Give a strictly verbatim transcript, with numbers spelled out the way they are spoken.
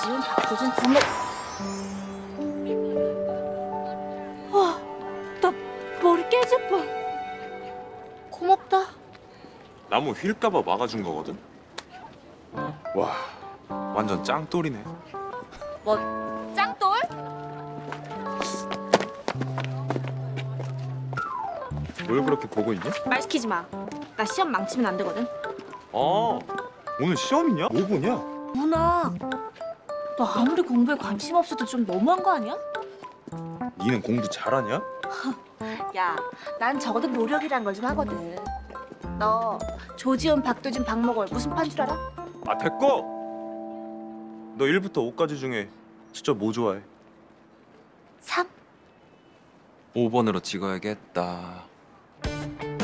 조지훈, 박도준, 박모. 와, 나 머리 깨질 뻔. 고맙다. 나무 휠까봐 막아준 거거든? 와, 완전 짱돌이네. 뭐, 짱돌? 뭘 그렇게 보고 있냐? 말 시키지 마. 나 시험 망치면 안 되거든. 아, 오늘 시험이냐? 뭐 보냐? 문아, 너 아무리 공부에 관심 없어도 좀 너무한 거 아니야? 니는 공부 잘하냐? 야, 난 적어도 노력이란 걸 좀 하거든. 너 조지훈, 박도준, 박목월 무슨 판 줄 알아? 아, 됐고! 너 일부터 오까지 중에 진짜 뭐 좋아해? 삼. 오 번으로 찍어야겠다.